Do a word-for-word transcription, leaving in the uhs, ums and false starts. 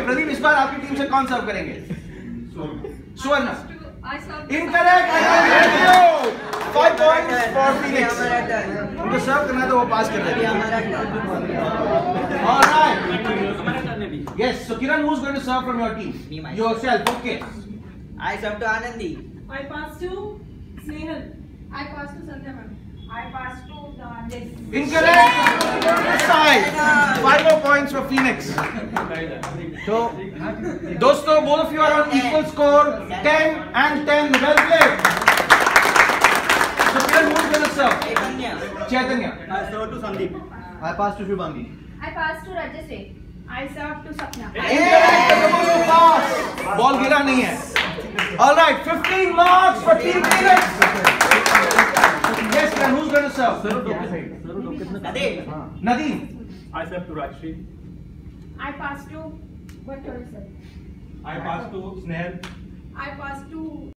प्रदीप, इस बार आपकी टीम से कौन सर्व करेंगे? Swarn. Incorrect. Five points for Phoenix. उनको सर्व करना है तो वो पास कर देंगे। Alright, yes, so Kiran, who's going to serve from your team? Me, myself. Yourself, okay. I serve to Anandi. I pass to Snehal. I pass to Sandhya ma'am. I pass to Yes. Incorrect. Five. Five more points for Phoenix. So, दोस्तों, both of you are on equal score, ten and ten. Well played. So, Kiran, who's going to serve? Chaitanya. Chaitanya. I serve to Sandeep. I pass to Shubhangi. I pass to Rajashree. I serve to Sapna. Incorrect. They're supposed to pass. Ball गिरा नहीं है. All right, fifteen marks for Team Phoenix. Yes, Kiran, who's going to serve? Nadeem. Nadeem. I serve to Rajshri. I pass to what you said. I pass to Snehal. I pass to